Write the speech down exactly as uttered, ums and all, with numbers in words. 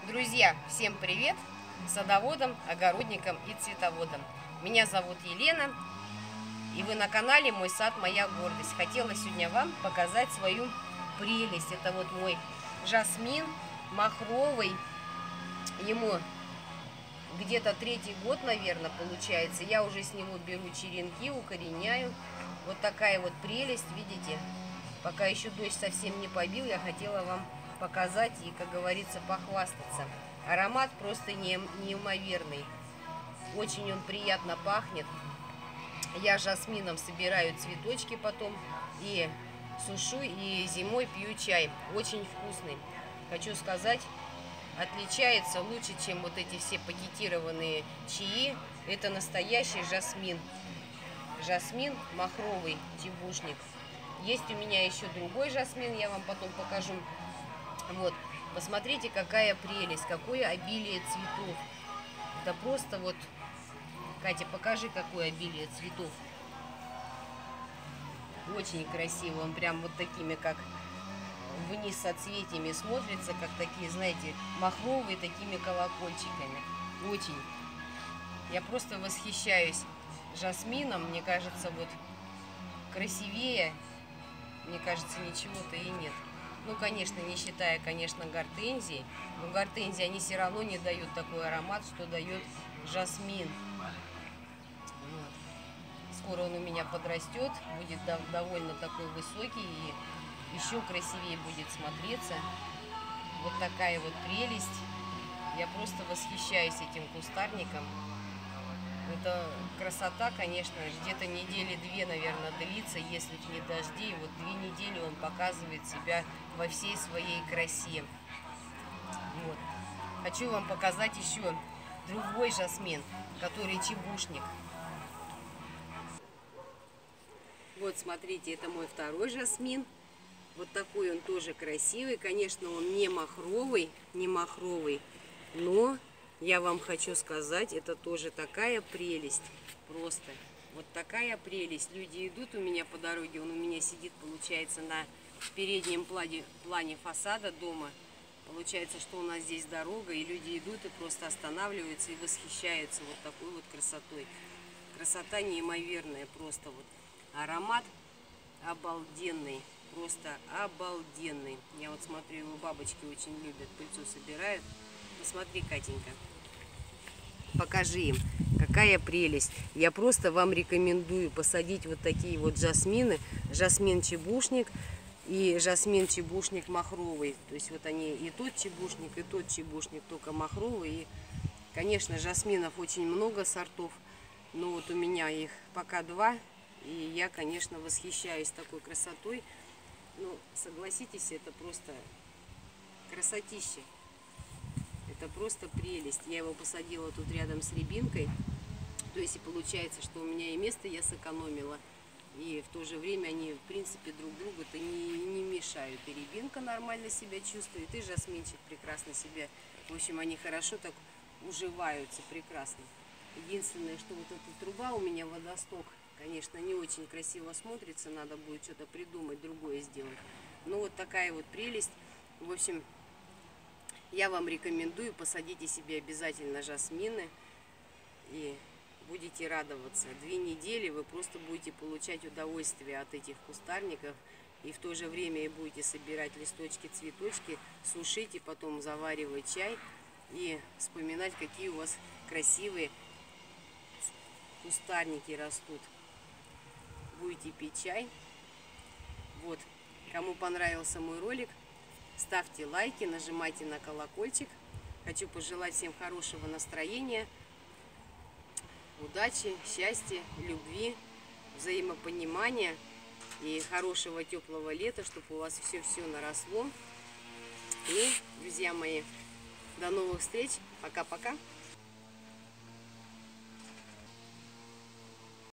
Друзья, всем привет! Садоводам, огородникам и цветоводам. Меня зовут Елена, и вы на канале «Мой сад, моя гордость». Хотела сегодня вам показать свою прелесть. Это вот мой жасмин махровый. Ему где-то третий год, наверное, получается. Я уже с него беру черенки, укореняю. Вот такая вот прелесть, видите? Пока еще дождь совсем не побил, я хотела вам показать и, как говорится, похвастаться. Аромат просто неимоверный. Очень он приятно пахнет. Я жасмином собираю цветочки потом и сушу, и зимой пью чай. Очень вкусный. Хочу сказать, отличается лучше, чем вот эти все пакетированные чаи. Это настоящий жасмин. Жасмин махровый, тибушник. Есть у меня еще другой жасмин, я вам потом покажу. Вот, посмотрите, какая прелесть, какое обилие цветов. Это просто вот, Катя, покажи, какое обилие цветов. Очень красиво, он прям вот такими, как вниз соцветиями смотрится, как такие, знаете, махровые, такими колокольчиками. Очень. Я просто восхищаюсь жасмином, мне кажется, вот красивее, мне кажется, ничего-то и нет. Ну, конечно, не считая, конечно, гортензии, но гортензии, они все равно не дают такой аромат, что дает жасмин. Вот. Скоро он у меня подрастет, будет довольно такой высокий и еще красивее будет смотреться. Вот такая вот прелесть. Я просто восхищаюсь этим кустарником. Это красота, конечно, где-то недели две, наверное, длится, если не дождей. Вот две недели он показывает себя во всей своей красе. Вот. Хочу вам показать еще другой жасмин, который чебушник. Вот, смотрите, это мой второй жасмин. Вот такой он тоже красивый. Конечно, он не махровый, не махровый, но... Я вам хочу сказать, это тоже такая прелесть, просто вот такая прелесть. Люди идут у меня по дороге, он у меня сидит, получается, на переднем плане, плане фасада дома. Получается, что у нас здесь дорога, и люди идут и просто останавливаются и восхищаются вот такой вот красотой. Красота неимоверная, просто вот аромат обалденный, просто обалденный. Я вот смотрю, его бабочки очень любят, пыльцу собирают. Посмотри, Катенька, покажи им, какая прелесть. Я просто вам рекомендую посадить вот такие вот жасмины. Жасмин-чебушник и жасмин-чебушник махровый. То есть вот они и тот чебушник, и тот чебушник, только махровый. И, конечно, жасминов очень много сортов, но вот у меня их пока два. И я, конечно, восхищаюсь такой красотой. Ну, согласитесь, это просто красотища. Это просто прелесть. Я его посадила тут рядом с рябинкой. То есть и получается, что у меня и место я сэкономила. И в то же время они, в принципе, друг другу-то не, не мешают. И рябинка нормально себя чувствует, и жасминчик прекрасно себя. В общем, они хорошо так уживаются, прекрасно. Единственное, что вот эта труба у меня, водосток, конечно, не очень красиво смотрится. Надо будет что-то придумать, другое сделать. Но вот такая вот прелесть. В общем... Я вам рекомендую, посадите себе обязательно жасмины и будете радоваться. Две недели вы просто будете получать удовольствие от этих кустарников. И в то же время и будете собирать листочки, цветочки, сушить и потом заваривать чай. И вспоминать, какие у вас красивые кустарники растут. Будете пить чай. Вот. Кому понравился мой ролик, ставьте лайки, нажимайте на колокольчик. Хочу пожелать всем хорошего настроения, удачи, счастья, любви, взаимопонимания и хорошего теплого лета, чтобы у вас все-все наросло. И, друзья мои, до новых встреч. Пока-пока.